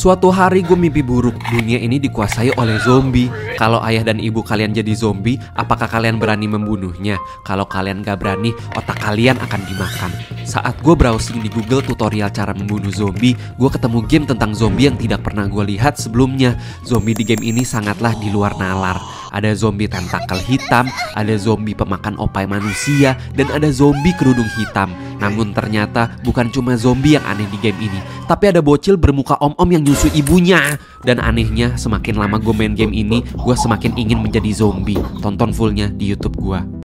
Suatu hari gue mimpi buruk, dunia ini dikuasai oleh zombie. Kalau ayah dan ibu kalian jadi zombie, apakah kalian berani membunuhnya? Kalau kalian gak berani, otak kalian akan dimakan. Saat gue browsing di Google tutorial cara membunuh zombie, gue ketemu game tentang zombie yang tidak pernah gue lihat sebelumnya. Zombie di game ini sangatlah di luar nalar. Ada zombie tentakel hitam, ada zombie pemakan opai manusia, dan ada zombie kerudung hitam. Namun ternyata bukan cuma zombie yang aneh di game ini, tapi ada bocil bermuka om-om yang nyusu ibunya. Dan anehnya, semakin lama gue main game ini, gue semakin ingin menjadi zombie. Tonton fullnya di YouTube gue.